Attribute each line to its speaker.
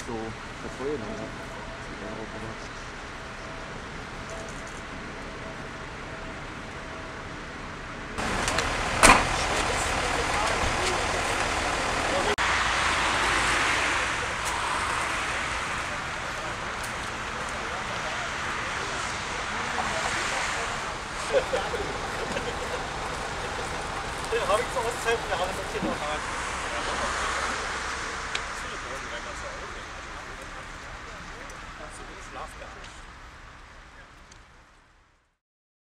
Speaker 1: so verfolgen, oder? Ja, aber
Speaker 2: Ja, habe ich so ausgezeigt, wir haben es jetzt hier noch.